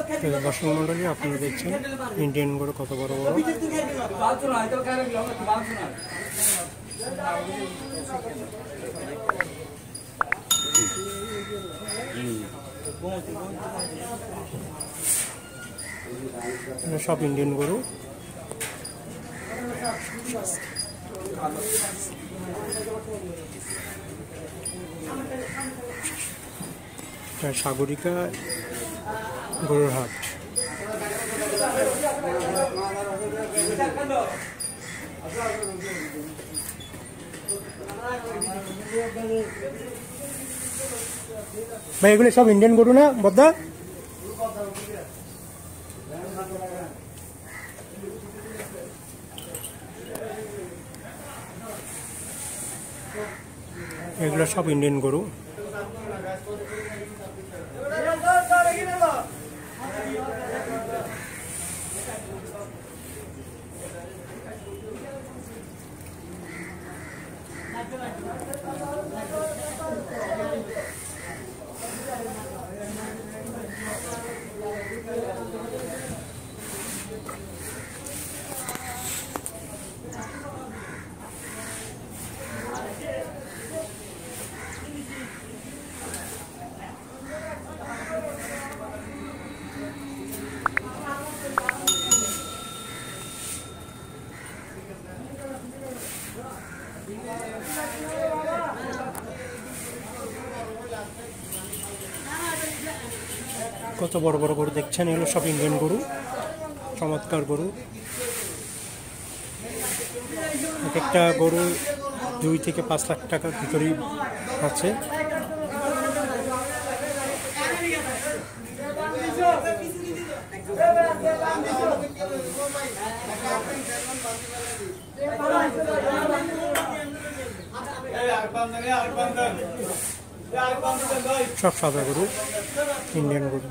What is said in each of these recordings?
দর্শক মন্ডলী, আপনারা দেখছেন ইন্ডিয়ান গরু কত বড় বড়। সব ইন্ডিয়ান গরু। সাগরিকা গরুর হাট। ভাই এগুলো সব ইন্ডিয়ান গরু না বদ্দা? এগুলো সব ইন্ডিয়ান গরু। কত বড় বড় গরু দেখছেন, এগুলো সব ইন্ডিয়ান গরু, চমৎকার গরু। এক একটা গরু 2 থেকে 5 লাখ টাকার ভিতরেই আছে। সব সাদা গরু, ইন্ডিয়ান গরু।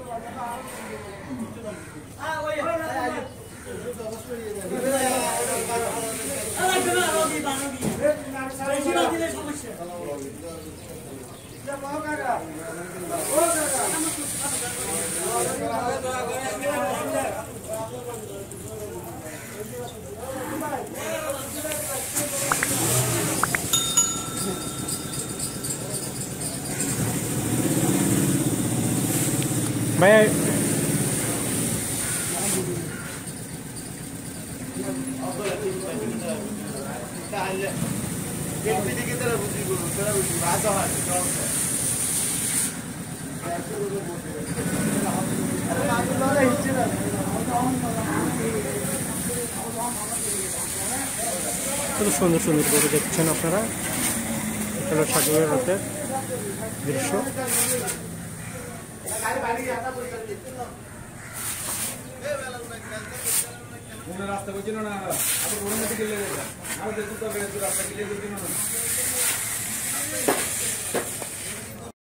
ভাই খুব সুন্দর সুন্দর গরু দেখছেন আপনারা। এটা হলো সাগরের হাটের দৃশ্য। রাস্তা বলছিল না, রাস্তা